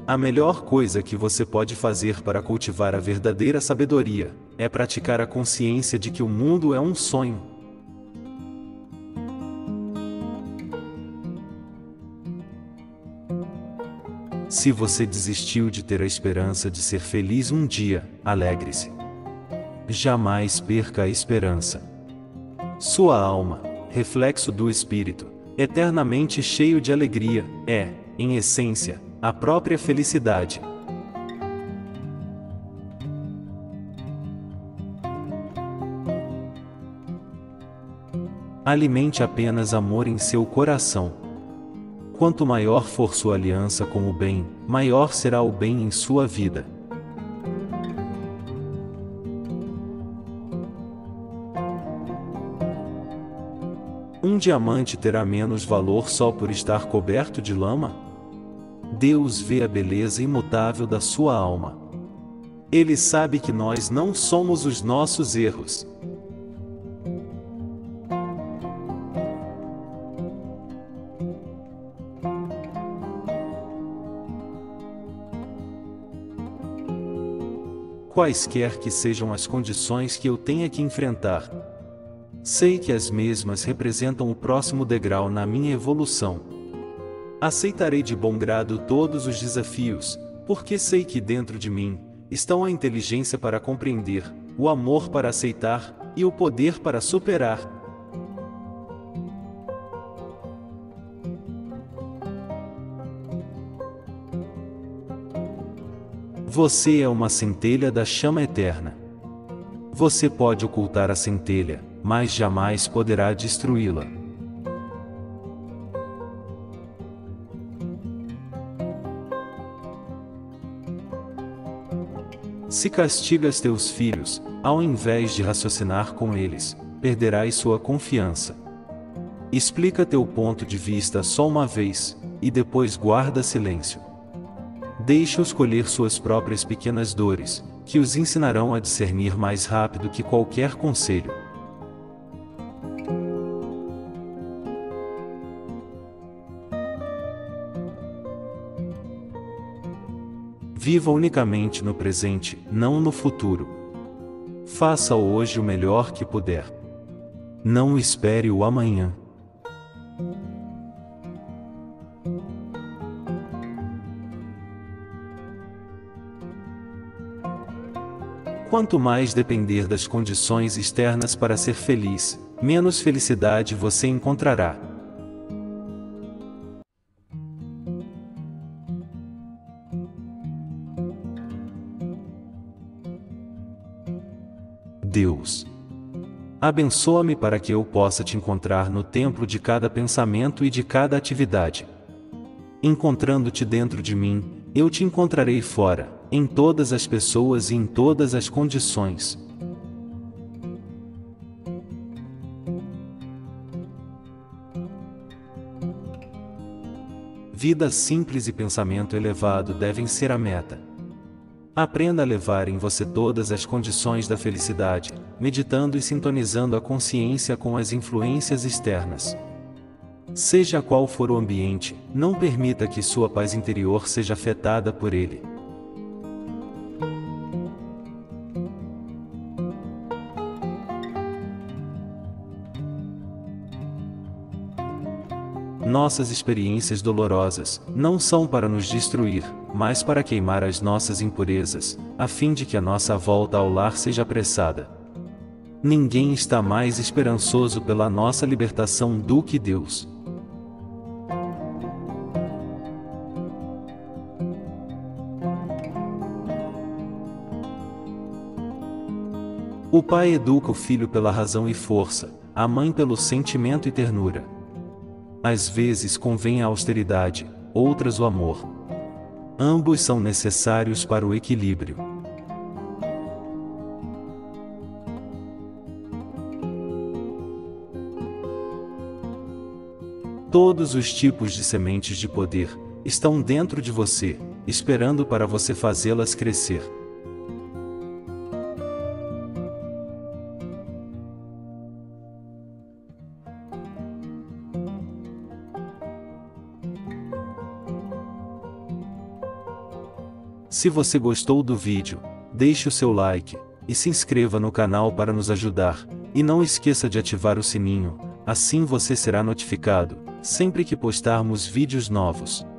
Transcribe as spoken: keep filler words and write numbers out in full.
A melhor coisa que você pode fazer para cultivar a verdadeira sabedoria é praticar a consciência de que o mundo é um sonho. Se você desistiu de ter a esperança de ser feliz um dia, alegre-se. Jamais perca a esperança. Sua alma, reflexo do Espírito, eternamente cheio de alegria, é, em essência, a própria felicidade. Alimente apenas amor em seu coração. Quanto maior for sua aliança com o bem, maior será o bem em sua vida. Um diamante terá menos valor só por estar coberto de lama? Deus vê a beleza imutável da sua alma. Ele sabe que nós não somos os nossos erros. Quaisquer que sejam as condições que eu tenha que enfrentar, sei que as mesmas representam o próximo degrau na minha evolução. Aceitarei de bom grado todos os desafios, porque sei que dentro de mim estão a inteligência para compreender, o amor para aceitar e o poder para superar. Você é uma centelha da chama eterna. Você pode ocultar a centelha, mas jamais poderá destruí-la. Se castigas teus filhos, ao invés de raciocinar com eles, perderás sua confiança. Explica teu ponto de vista só uma vez, e depois guarda silêncio. Deixa-os colher suas próprias pequenas dores, que os ensinarão a discernir mais rápido que qualquer conselho. Viva unicamente no presente, não no futuro. Faça hoje o melhor que puder. Não espere o amanhã. Quanto mais depender das condições externas para ser feliz, menos felicidade você encontrará. Deus, abençoa-me para que eu possa te encontrar no templo de cada pensamento e de cada atividade. Encontrando-te dentro de mim, eu te encontrarei fora, em todas as pessoas e em todas as condições. Vida simples e pensamento elevado devem ser a meta. Aprenda a levar em você todas as condições da felicidade, meditando e sintonizando a consciência com as influências externas. Seja qual for o ambiente, não permita que sua paz interior seja afetada por ele. Nossas experiências dolorosas não são para nos destruir, mas para queimar as nossas impurezas, a fim de que a nossa volta ao lar seja apressada. Ninguém está mais esperançoso pela nossa libertação do que Deus. O pai educa o filho pela razão e força, a mãe pelo sentimento e ternura. Às vezes convém a austeridade, outras o amor. Ambos são necessários para o equilíbrio. Todos os tipos de sementes de poder estão dentro de você, esperando para você fazê-las crescer. Se você gostou do vídeo, deixe o seu like, e se inscreva no canal para nos ajudar, e não esqueça de ativar o sininho, assim você será notificado, sempre que postarmos vídeos novos.